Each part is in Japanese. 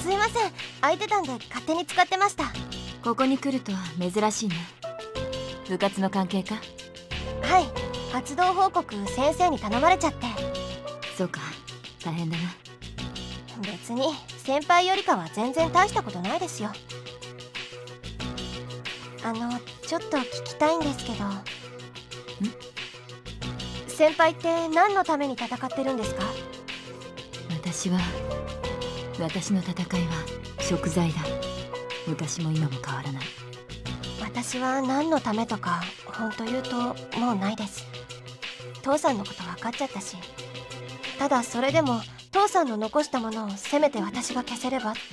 すいません、空いてたんで勝手に使ってました。 ここに来るとは珍しいね。部活の関係か？ はい、活動報告先生に頼まれちゃって。 そうか、大変だな。 別に先輩よりかは全然大したことないですよ。ちょっと聞きたいんですけど。先輩って何のために戦ってるんですか？ 私の戦いは贖罪だ。昔も今も変わらない。 私は何のためとか本当言うともうないです。父さんのこと分かっちゃったし、ただそれでも父さんの残したものをせめて私が消せればって。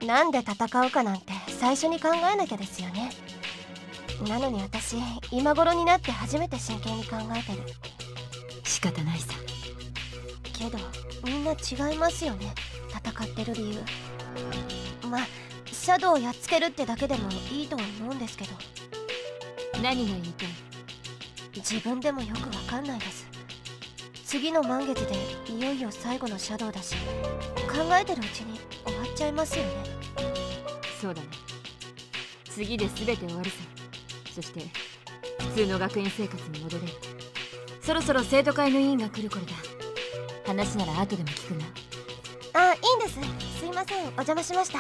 なんで戦うかなんて最初に考えなきゃですよね。なのに私、今頃になって初めて真剣に考えてる。 仕方ないさ。 けどみんな違いますよね、戦ってる理由。まあシャドウをやっつけるってだけでもいいとは思うんですけど。 何が言いたい？ 自分でもよくわかんないです。次の満月でいよいよ最後のシャドウだし、考えてるうちに終わっちゃいますよね。 そうだね。次で全て終わるさ。そして普通の学園生活に戻れる。そろそろ生徒会の委員が来る頃だ。話なら後でも聞くな。 あ、いいんです。すいません、お邪魔しました。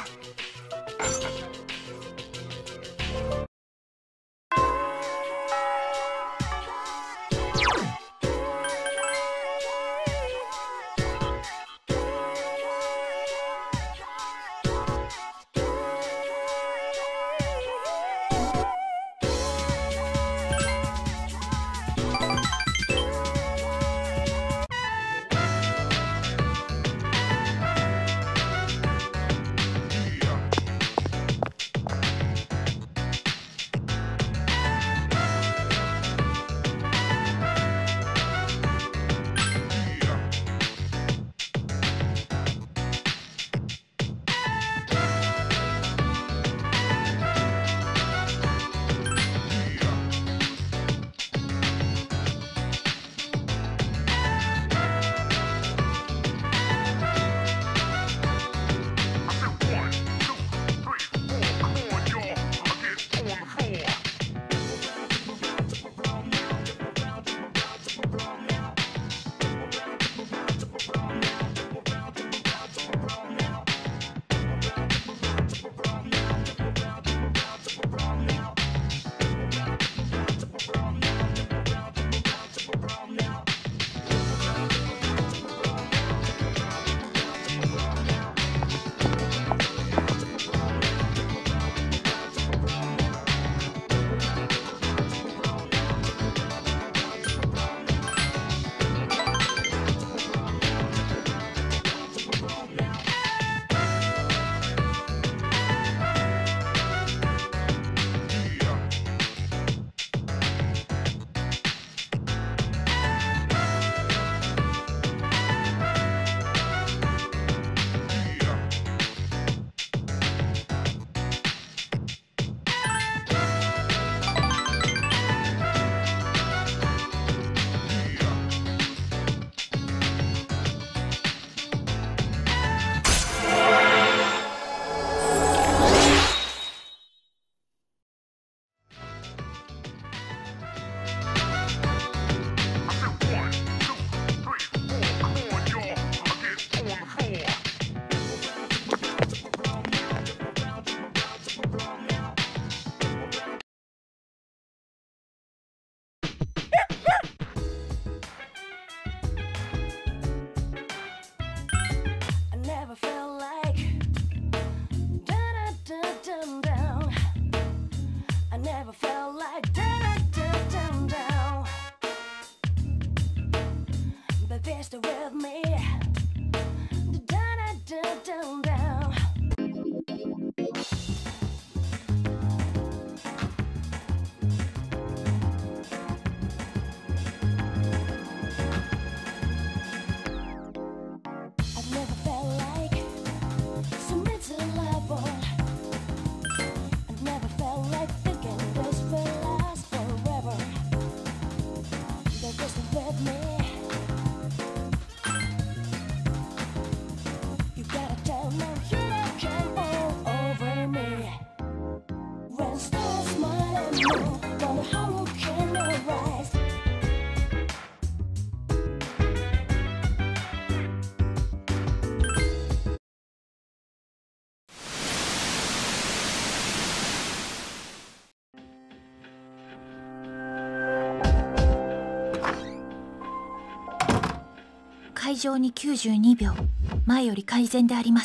会場に92秒。前より改善であります。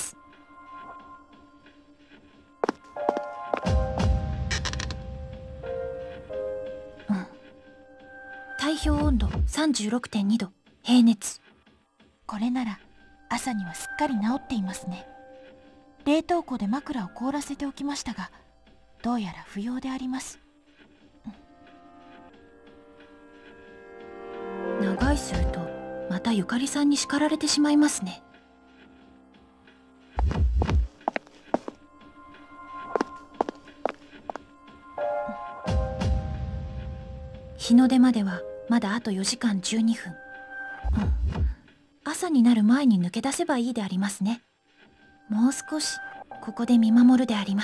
体表温度 36.2 度、平熱。これなら朝にはすっかり治っていますね。冷凍庫で枕を凍らせておきましたが、どうやら不要であります。長居するとまたゆかりさんに叱られてしまいますね。日の出まではまだあと4時間12分。朝になる前に抜け出せばいいでありますね。もう少しここで見守るであります。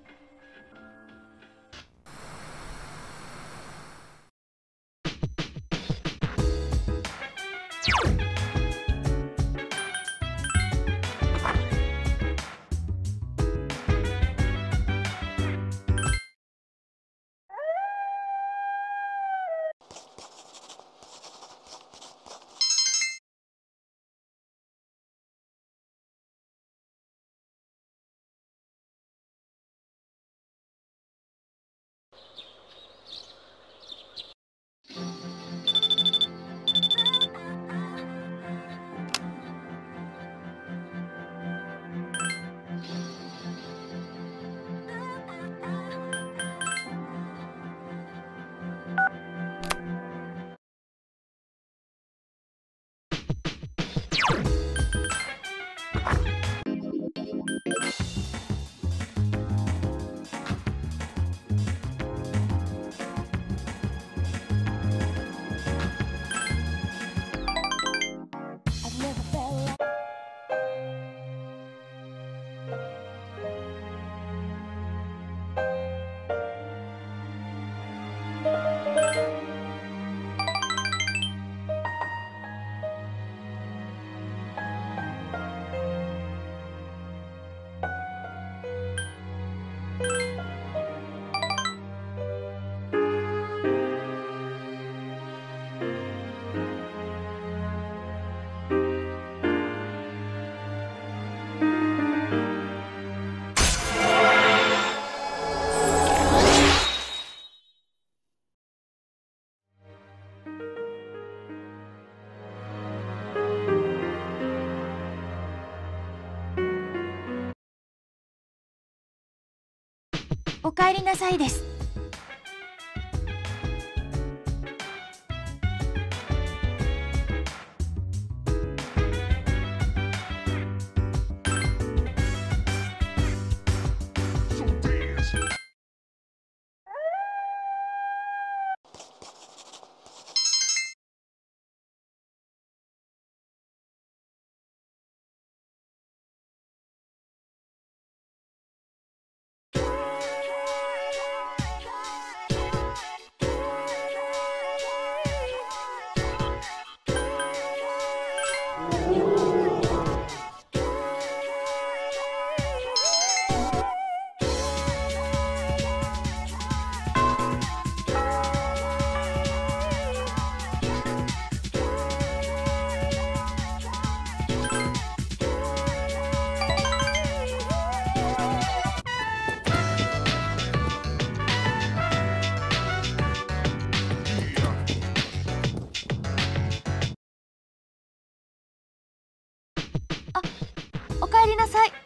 おかえりなさいです。おかえりなさい。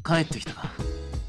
帰ってきたか。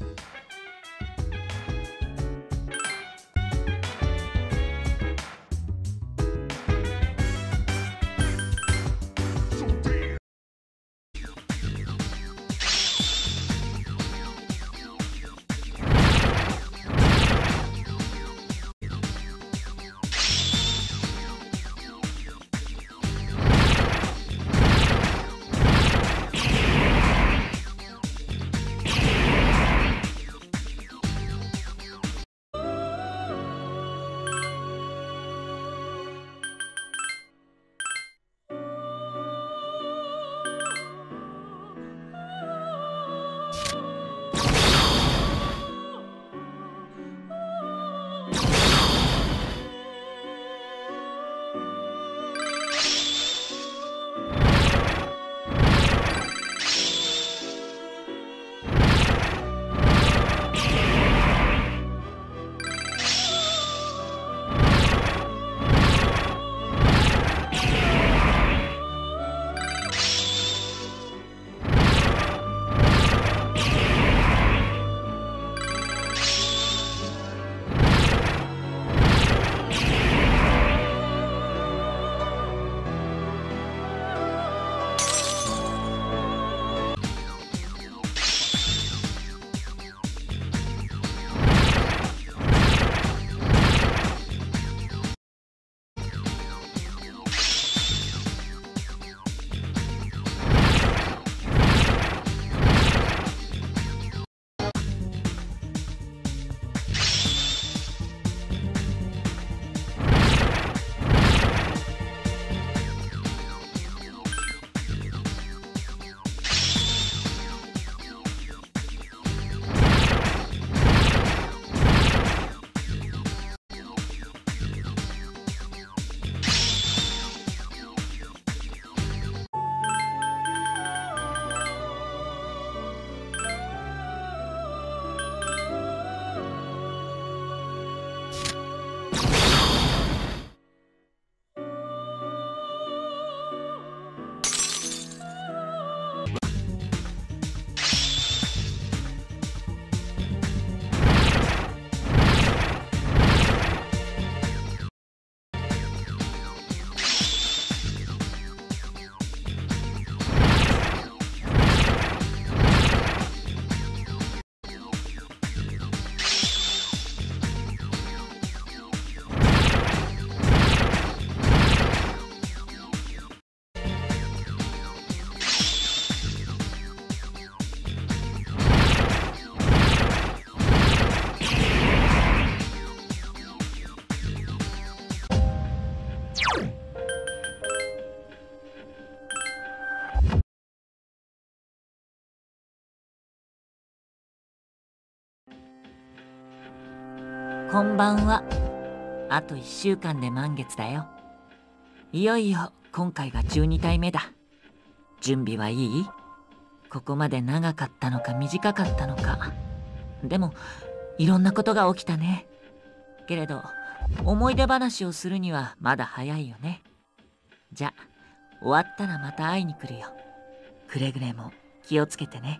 こんばんは。あと1週間で満月だよ。いよいよ今回が12体目だ。準備はいい？ここまで長かったのか短かったのか。でもいろんなことが起きたね。けれど思い出話をするにはまだ早いよね。じゃ終わったらまた会いに来るよ。くれぐれも気をつけてね。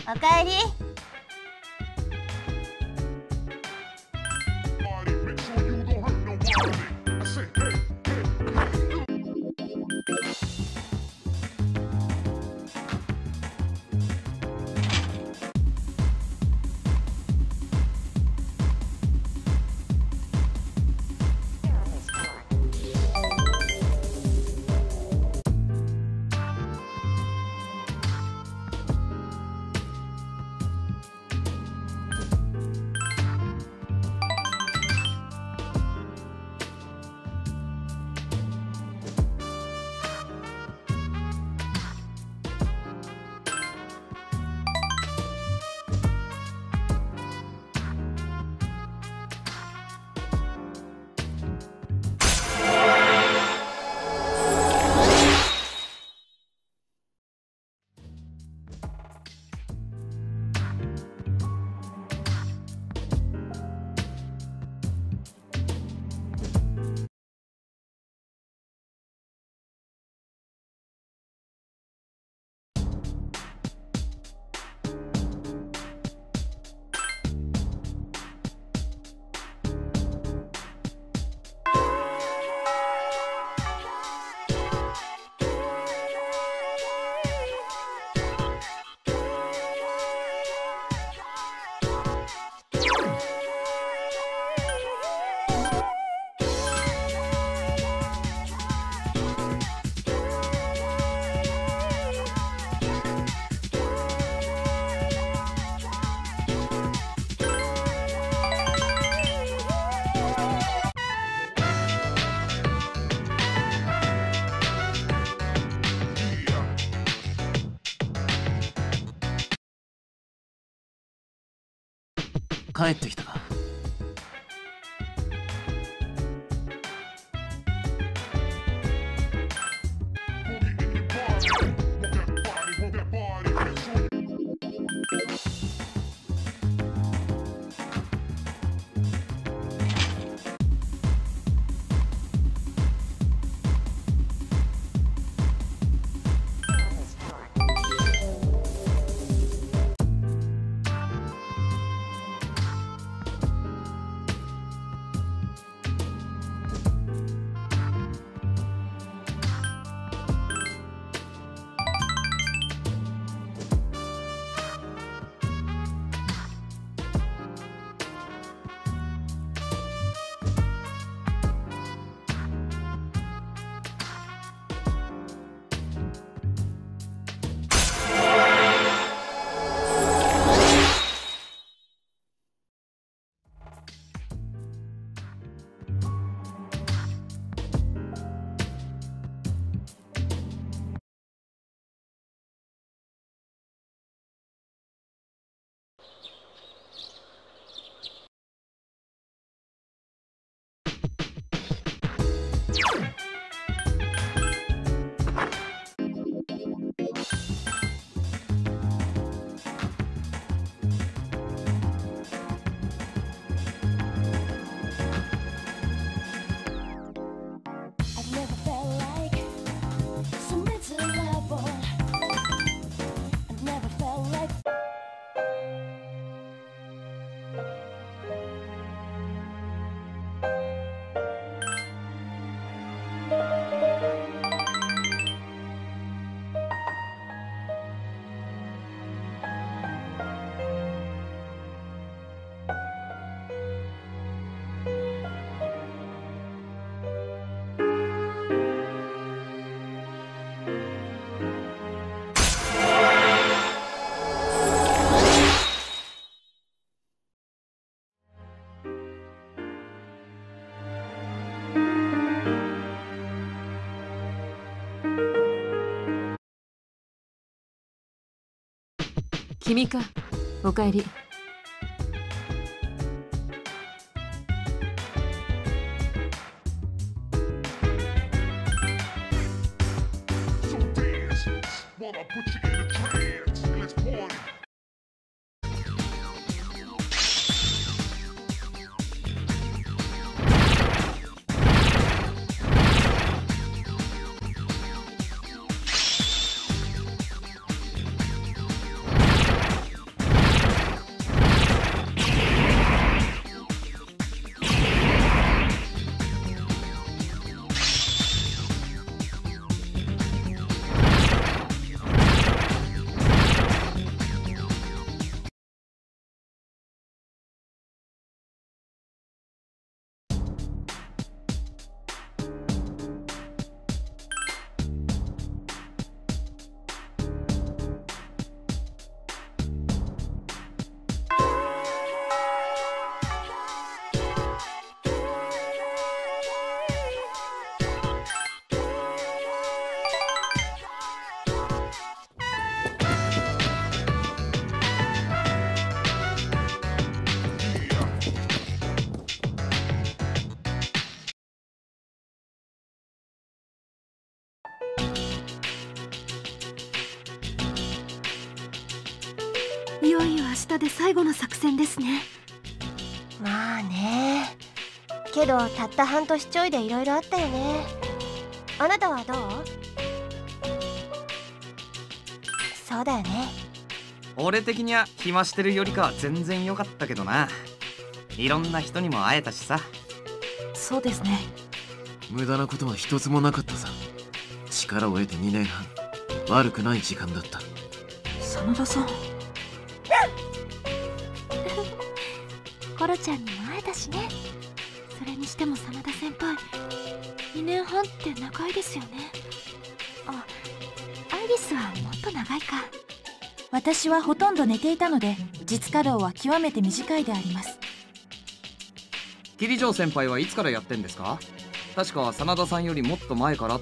おかえり。 帰ってきたか。 君か。おかえり。 いよいよ明日で最後の作戦ですね。 まあね。けどたった半年ちょいでいろいろあったよね。あなたはどう？そうだよね。 俺的には暇してるよりかは全然良かったけどな。いろんな人にも会えたしさ。 そうですね。 無駄なことは一つもなかったさ。力を得て2年半、悪くない時間だった。 真田さん。 コロちゃんにも会えたしね。それにしても真田先輩、2年半って長いですよね。あ、アイリスはもっと長いか。 私はほとんど寝ていたので、実稼働は極めて短いであります。 桐城先輩はいつからやってんですか？確か真田さんよりもっと前からって。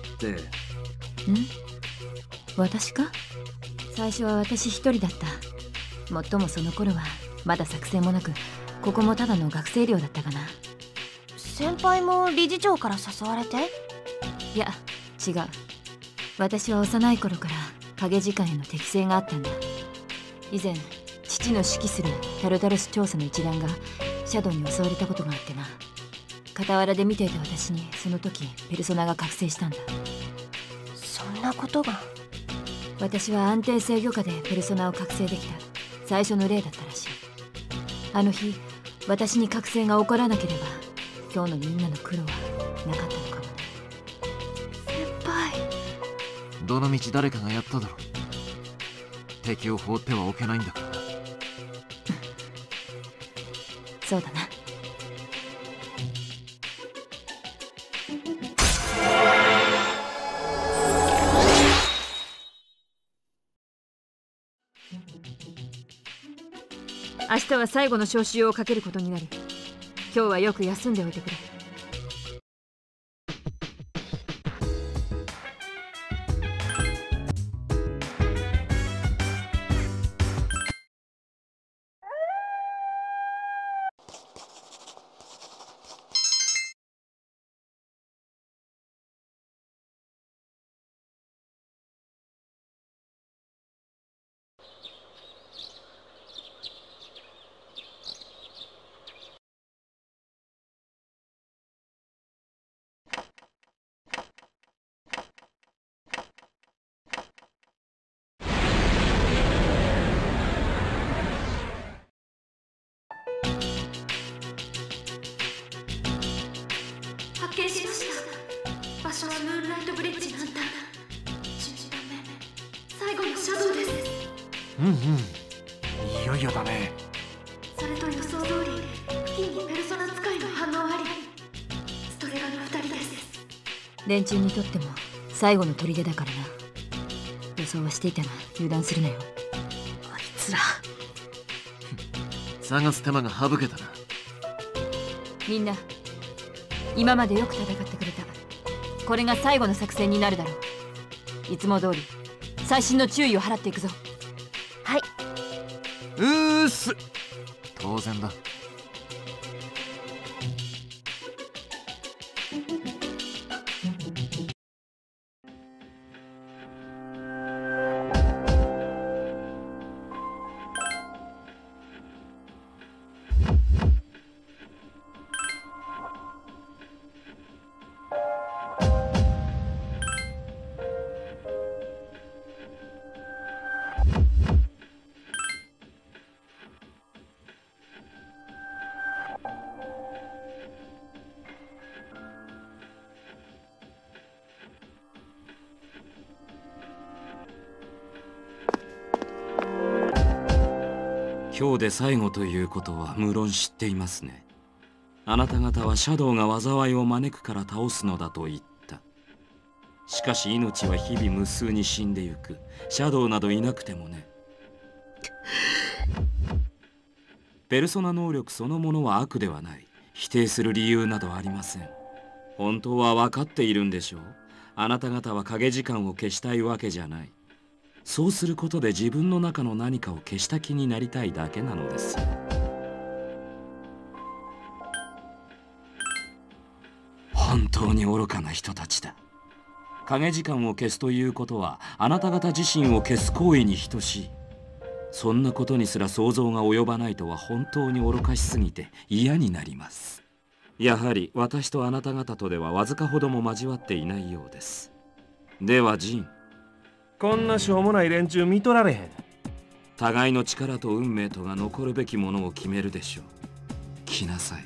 私か？最初は私一人だった。もっともその頃はまだ作戦もなく、ここもただの学生寮だったかな。 先輩も理事長から誘われて？ いや違う。私は幼い頃から影時間への適性があったんだ。以前父の指揮するタルタルス調査の一団がシャドウに襲われたことがあってな。傍らで見ていた私にその時ペルソナが覚醒したんだ。 そんなことが。 私は安定制御下でペルソナを覚醒できた最初の例だったらしい。あの日私に覚醒が起こらなければ今日のみんなの苦労はなかったのかもね。 先輩、 どのみち誰かがやっただろう。敵を放ってはおけないんだからな。 そうだな。明日は最後の招集をかけることになる。今日はよく休んでおいてくれ。 発見しました。場所はムーンライトブリッジ南端。11番目、最後のシャドウです。 いよいよだね。 それと予想通り付近にペルソナ使いの反応あり。ストレガの2人です。 連中にとっても最後の砦だからな。予想はしていたが油断するなよ。 あいつら。 探す手間が省けたな。 みんな今までよく戦ってくれた。これが最後の作戦になるだろう。いつも通り細心の注意を払っていくぞ。 はい。 当然だ。 今日で最後ということは無論知っていますね。あなた方はシャドウが災いを招くから倒すのだと言った。しかし命は日々無数に死んでゆく。シャドウなどいなくてもね。ペルソナ能力そのものは悪ではない。否定する理由などありません。本当は分かっているんでしょう。あなた方は影時間を消したいわけじゃない。そうすることで自分の中の何かを消した気になりたいだけなのです。本当に愚かな人たちだ。影時間を消すということはあなた方自身を消す行為に等しい。 そんなことにすら想像が及ばないとは本当に愚かしすぎて嫌になります。やはり私とあなた方とではわずかほども交わっていないようです。ではジン、 こんなしょうもない連中見とられへん。 互いの力と運命とが残るべきものを決めるでしょう。来なさい。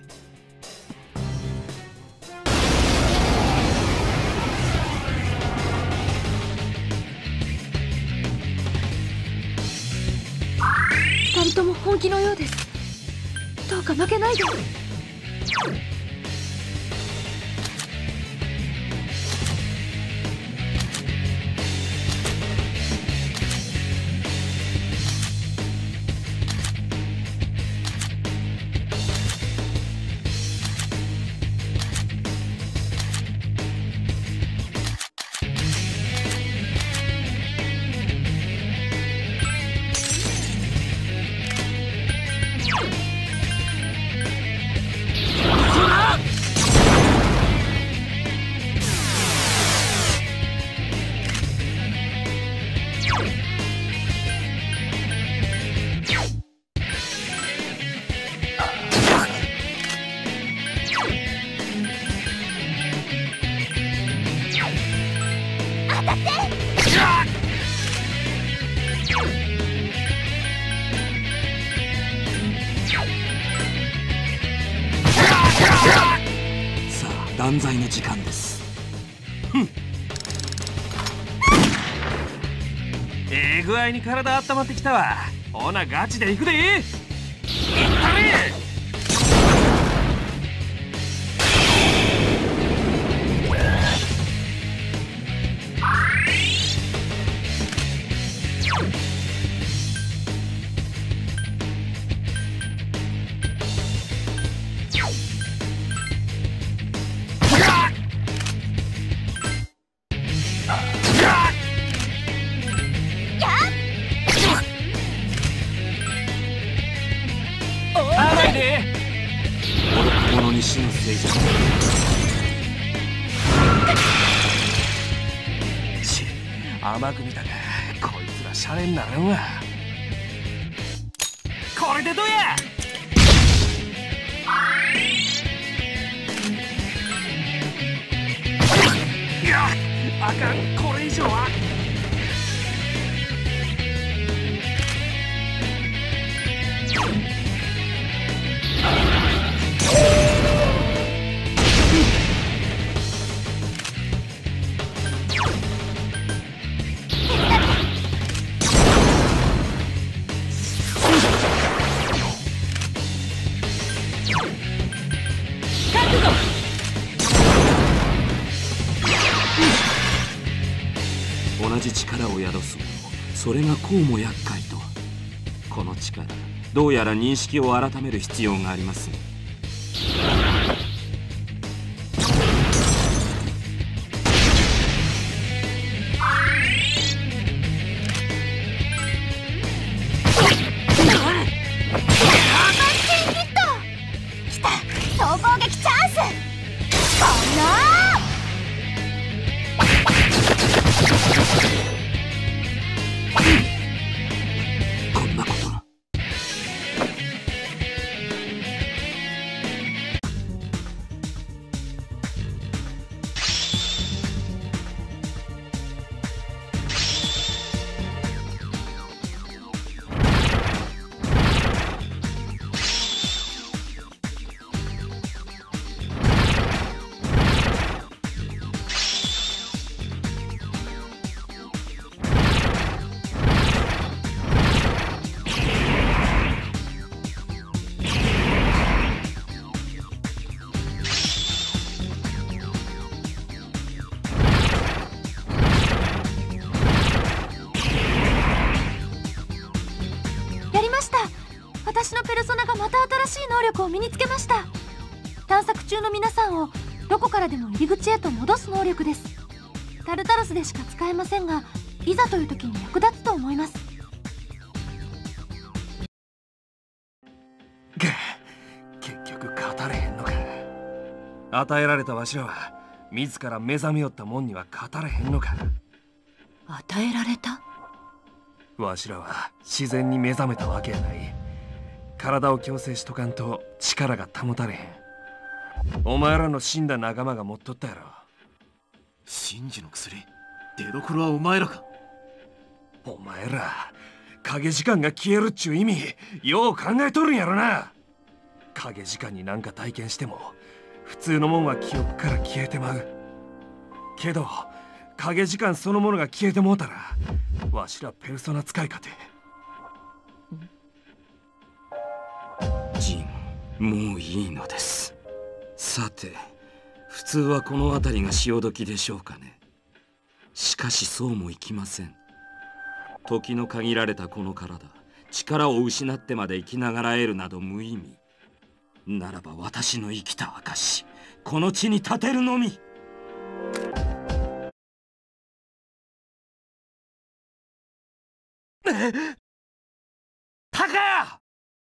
2人とも本気のようです。どうか負けないで。 断罪の時間です。 ええ具合に体温まってきたわ。ほなガチで行くで。いったれ。 物に死のせいじゃない。 ち、甘く見たか。こいつらシャレにならんわ。これでどうや。いや、あかん、これ以上は。 同じ力を宿すもの、それがこうも厄介と。この力、どうやら認識を改める必要がありますね。 私のペルソナがまた新しい能力を身につけました。探索中の皆さんをどこからでも入り口へと戻す能力です。タルタロスでしか使えませんが、いざという時に役立つと思います。 結局語れへんのか。与えられたわしらは自ら目覚めよったもんには語れへんのか。 与えられた？ わしらは自然に目覚めたわけやない。体を矯正しとかんと力が保たれへん。お前らの死んだ仲間が持っとったやろ。 真珠の薬、出どころはお前らか。 お前ら影時間が消えるっちゅう意味よう考えとるんやろな。影時間になんか体験しても普通のもんは記憶から消えてまうけど、影時間そのものが消えてもうたらわしらペルソナ使いかて。 ジン、もういいのです。さて、普通はこの辺りが潮時でしょうかね。しかしそうもいきません。時の限られたこの体、力を失ってまで生きながらえるなど無意味。ならば私の生きた証、この地に立てるのみ。 タカ！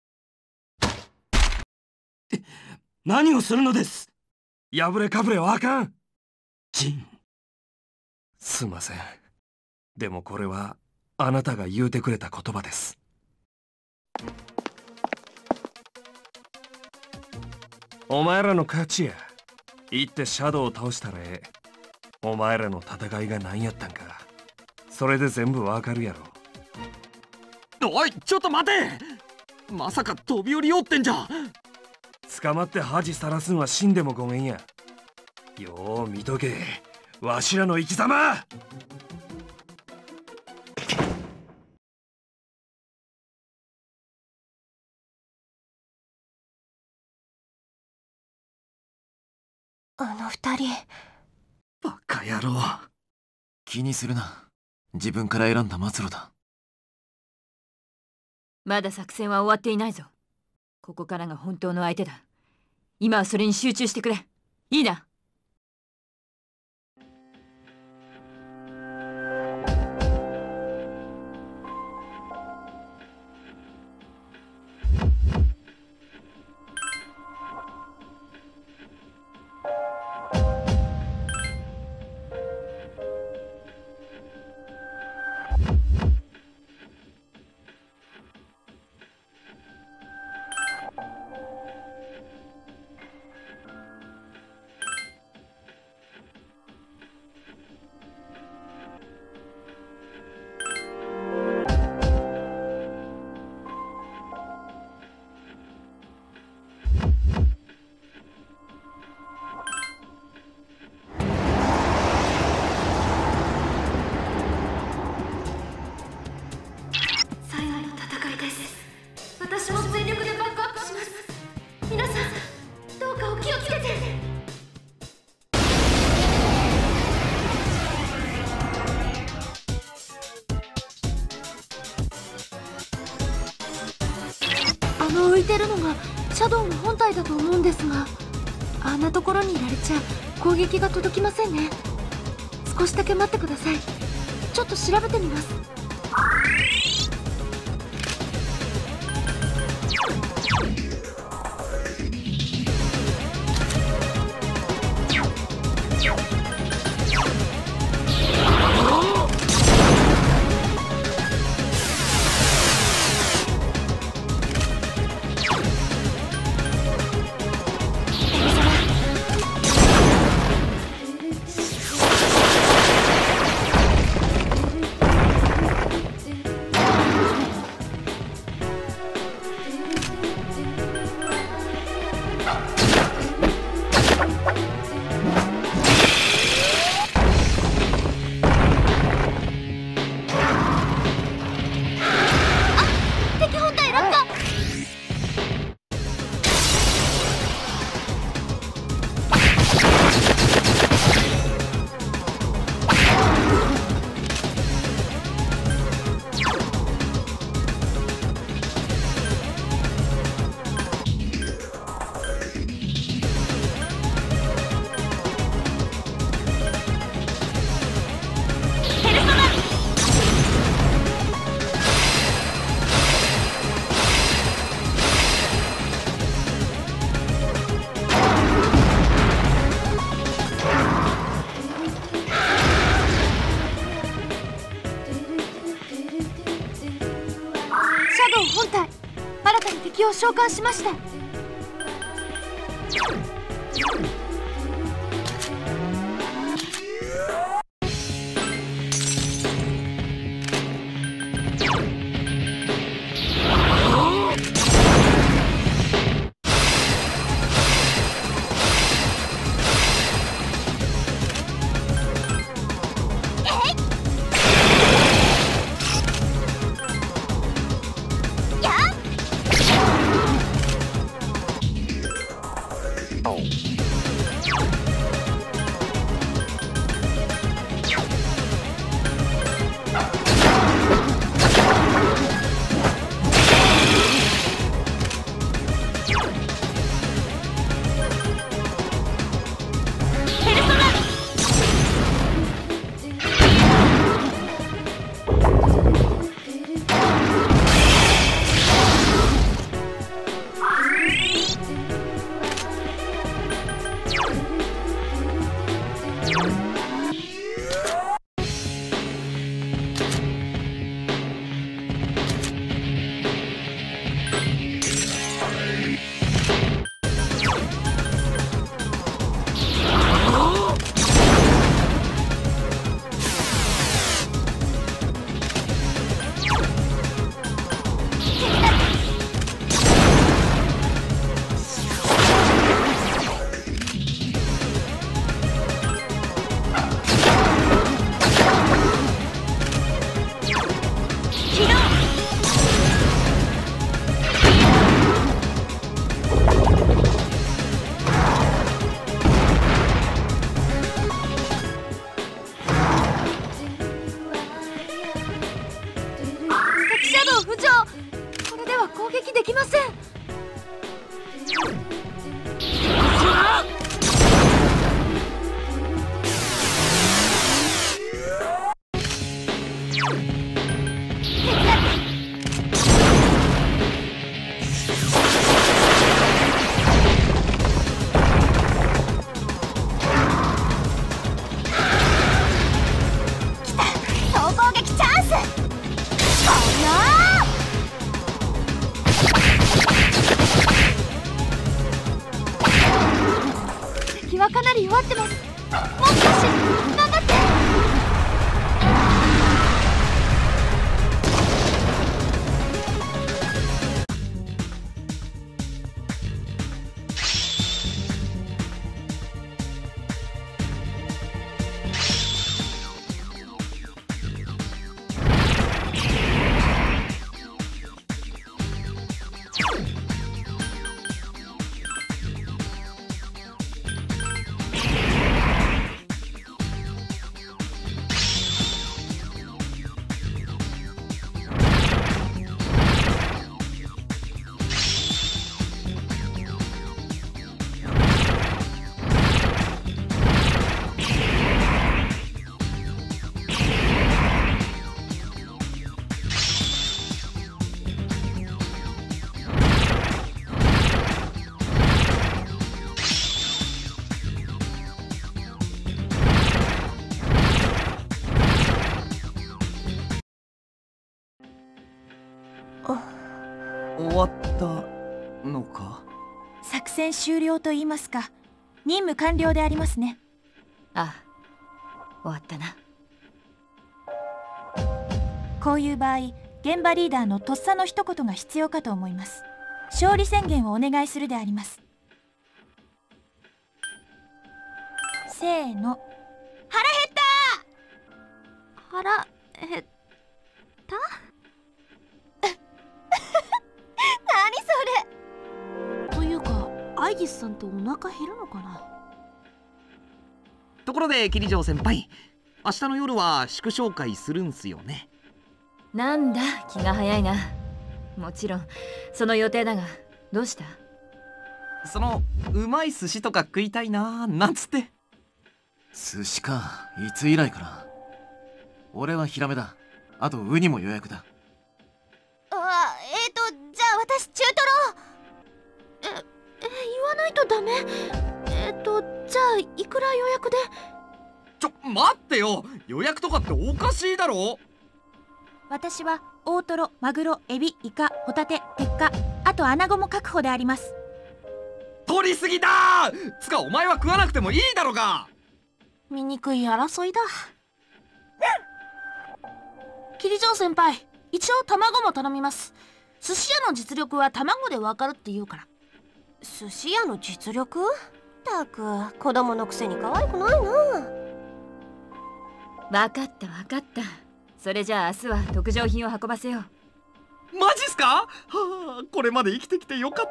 何をするのです。 破れかぶれはあかん。 ジン、 すんません。でもこれはあなたが言うてくれた言葉です。お前らの勝ちや。行ってシャドウを倒したらええ。お前らの戦いが何やったんか、それで全部わかるやろ。 おい、ちょっと待て。まさか飛び降りようってんじゃ。 捕まって恥さらすんは死んでもごめんや。よう見とけ、わしらの生き様。 あの二人。 バカ野郎。 気にするな。自分から選んだ末路だ。 まだ作戦は終わっていないぞ。ここからが本当の相手だ。今はそれに集中してくれ。いいな。 浮いてるのがシャドウの本体だと思うんですが、あんなところにいられちゃ攻撃が届きませんね。少しだけ待ってください。ちょっと調べてみます。 本体、新たに敵を召喚しました。かなり弱ってます。もう少し頑張って。 終わったのか？ 作戦終了と言いますか、任務完了でありますね。 ああ、終わったな。 こういう場合、現場リーダーのとっさの一言が必要かと思います。勝利宣言をお願いするであります。せーの。 腹減った。腹減った？何それ。というか、アイギスさんってお腹減るのかな。 ところで桐城先輩、明日の夜は祝勝会するんすよね。 なんだ、気が早いな。もちろんその予定だが、どうした？ うまい寿司とか食いたいなーなんつって。 寿司か、いつ以来かな。俺はヒラメだ。あとウニも予約だ。 じゃあ私中トロ。言わないとダメ。じゃあいくら予約で？ 待ってよ、予約とかっておかしいだろ。 私は大トロ、マグロ、エビ、イカ、ホタテ、鉄火、あとアナゴも確保であります。 取りすぎだー。つかお前は食わなくてもいいだろうが。 醜い争いだ。桐城先輩、一応卵も頼みます。寿司屋の実力は卵でわかるって言うから。 寿司屋の実力？ったく子供のくせに可愛くないな。 分かった分かった。それじゃあ明日は特上品を運ばせよう。 マジっすか？はあ、これまで生きてきてよかった。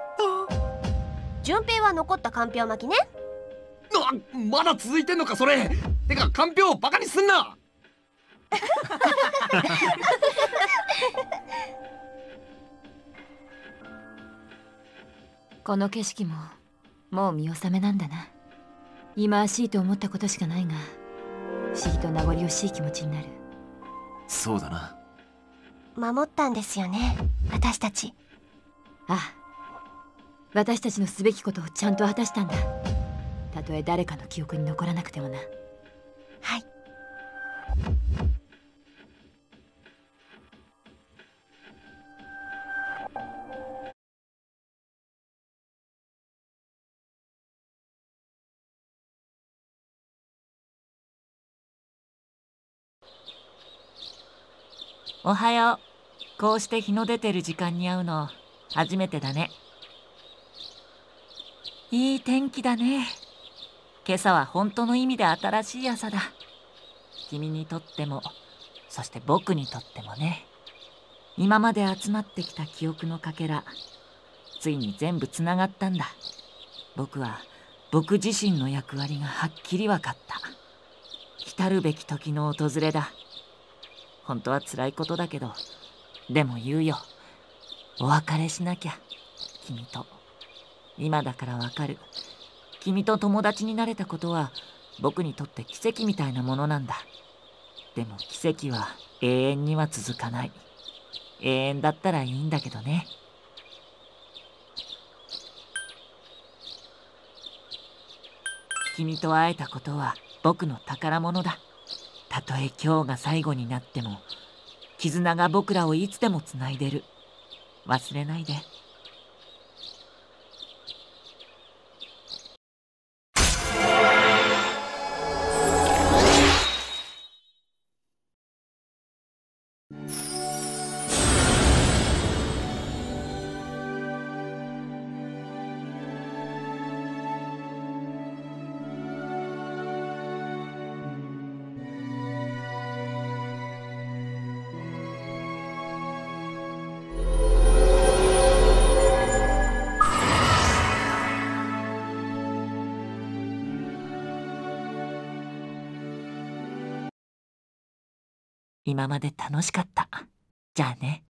順平は残ったかんぴょう巻きね。 まだ続いてんのかそれ。てかかんぴょうバカにすんな。 この景色ももう見納めなんだな。忌まわしいと思ったことしかないが、不思議と名残惜しい気持ちになる。 そうだな。 守ったんですよね、私たち。 ああ、私たちのすべきことをちゃんと果たしたんだ。たとえ誰かの記憶に残らなくてもな。 はい。 おはよう。こうして日の出てる時間に会うの初めてだね。いい天気だね。今朝は本当の意味で新しい朝だ。君にとっても、そして僕にとってもね。今まで集まってきた記憶のかけら、ついに全部つながったんだ。僕自身の役割がはっきり分かった。来るべき時の訪れだ。本当は辛いことだけど、でも言うよ。お別れしなきゃ、君と。今だからわかる。君と友達になれたことは僕にとって奇跡みたいなものなんだ。でも奇跡は永遠には続かない。永遠だったらいいんだけどね。君と会えたことは僕の宝物だ。たとえ今日が最後になっても、絆が僕らをいつでもつないでる。忘れないで。今まで楽しかった。じゃあね。